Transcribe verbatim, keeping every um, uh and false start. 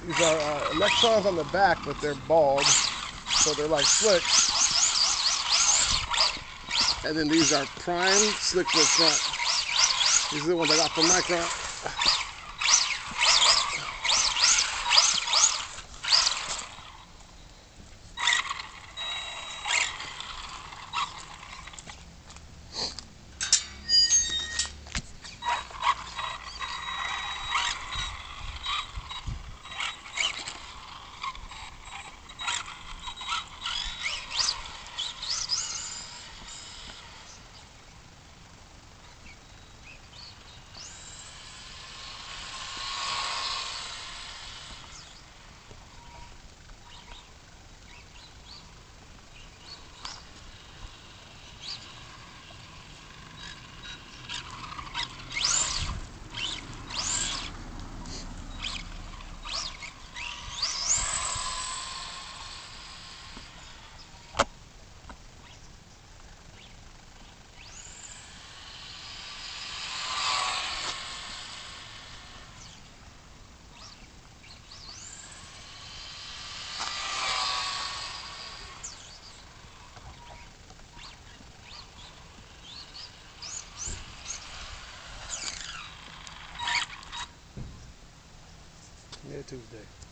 These are uh, electrons on the back, but they're bald, so they're like slicks. And then these are prime slicks in the front. These are the ones I got from Micron. Yeah, Tuesday.